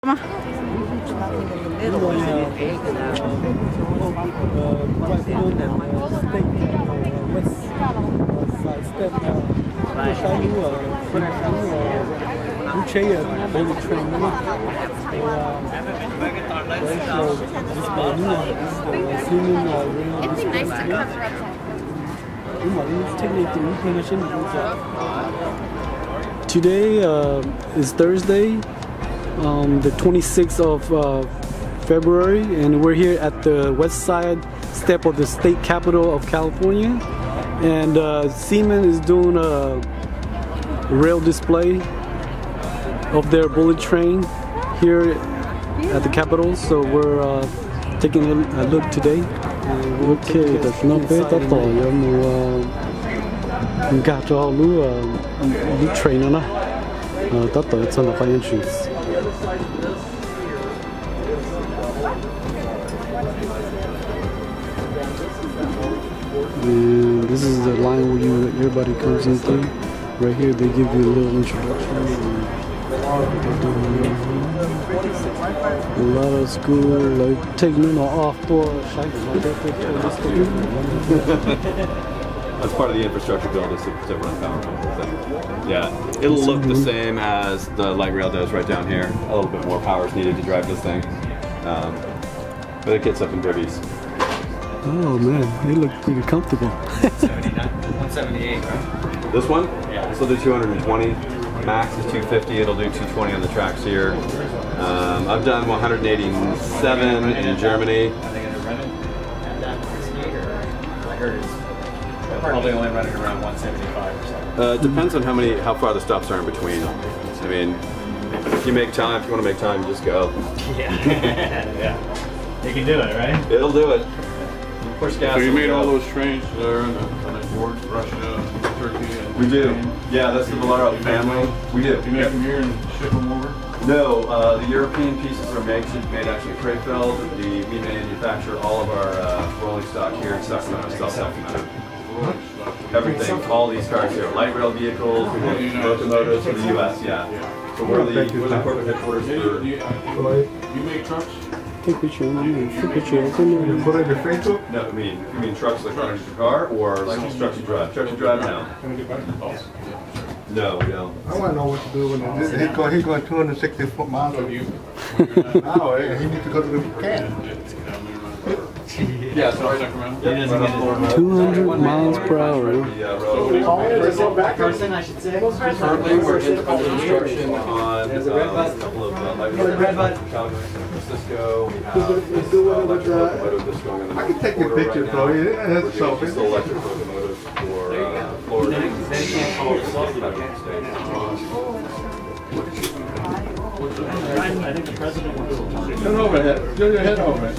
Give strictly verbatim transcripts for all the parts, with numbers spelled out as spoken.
Today uh, is Thursday, um, the twenty-sixth of uh, February, and we're here at the west side step of the state capitol of California, and uh, Siemens is doing a rail display of their bullet train here at the capitol, so we're uh, taking a, a look today. Ok, that's not bad at all. You got all the train on it. That's on the entrance. And this is the line where you everybody comes in through. Right here, they give you a little introduction. A lot of school, like taking them off for That's part of the infrastructure bill to, to run power thing. Yeah, it'll look the same as the light rail does right down here. A little bit more power is needed to drive this thing, um, but it gets up in bivvies. Oh man, they look pretty comfortable. one seventy-eight, right? This one? Yeah. This will do two hundred twenty. Max is two fifty. It'll do two twenty on the tracks here. Um, I've done one eighty-seven in Germany. Probably only running around one seventy-five or something. Uh, it depends on how many, how far the stops are in between. I mean, if you make time, if you want to make time, you just go. Yeah. Yeah. You can do it, right? It'll do it. Push gas. So you made all those trains there in the, in the George, Russia, Turkey, and we do. Yeah, that's the Valero family. We do. You make them here and ship them over? No, uh, the European pieces are made, made actually Crayfeld. The we manufacture all of our uh, rolling stock here in Sacramento, South Sacramento. Everything, all these cars here, light rail vehicles, locomotives for the U S. Yeah. So we're the, we're the corporate headquarters for. You make trucks? Take picture. Take picture. Put on your Facebook? No, I mean, you mean trucks like running the car, or like trucks you drive? Trucks you drive now? No, we don't. I want to know what to do when he's going, he's going two hundred sixty foot miles. Now, he needs to go to the can. Yeah, so Sacramento. two hundred miles per hour. Person, I should say. Currently, we're in construction on a couple of uh, light rail Calgary, San Francisco. We have this electric locomotive that's going in the I can take your picture, right so now. that's so It's the electric locomotive for uh, Florida. I think the president wants to Turn over head. Turn your head over.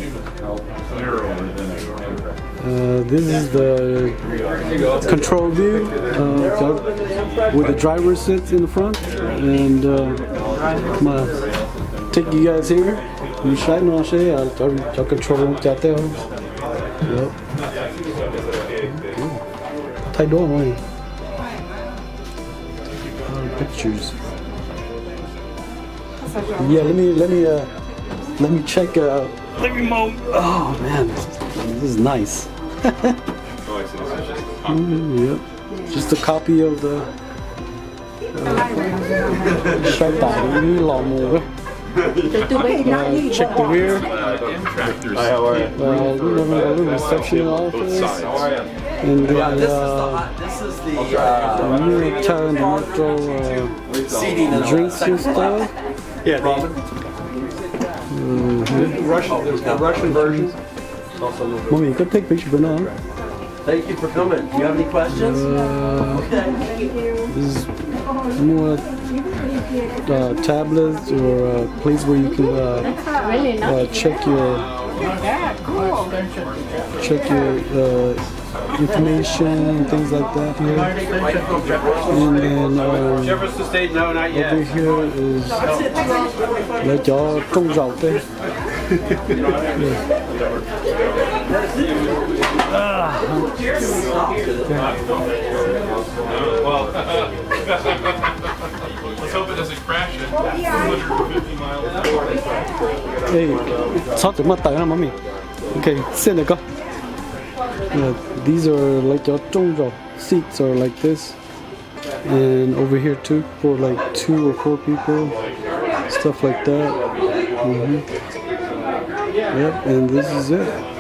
Uh, this is the control view uh, where the driver sits in the front, and uh, I'm gonna take you guys here. You try to say I'll control them out there. Yep. Thay đổi rồi. Pictures. Yeah, let me let me uh, let me check uh, the remote. Oh man, this is nice. mm, yep, just a copy of the. Uh, check the rear. Hi, how are you? Uh, we have a little reception office. And then uh, this is the uh, new tire and metro uh, drinks and stuff. Yeah, Robin. Mm-hmm. Russian, there's the Russian version. Mommy, you can take picture for now. Thank you for coming. Do you have any questions? Uh, okay. This is more uh, tablets or a uh, place where you can uh, uh, check your check your uh, information and things like that here. And then um, over here is let y'all trông rau đây. Let's hope it doesn't crash at one hundred fifty miles an hour. Hey, salted mata na mommy. Okay, sit there, go. Yeah, these are like your zhongzhou seats are like this, and over here too for like two or four people, stuff like that. Mm-hmm. Yep, and this is it.